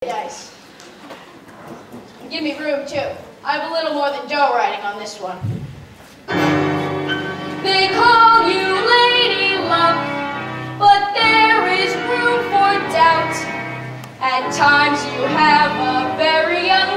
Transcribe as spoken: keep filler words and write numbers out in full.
Dice. Give me room, too. I have a little more than dough riding on this one. They call you Lady Luck, but there is room for doubt. At times you have a very young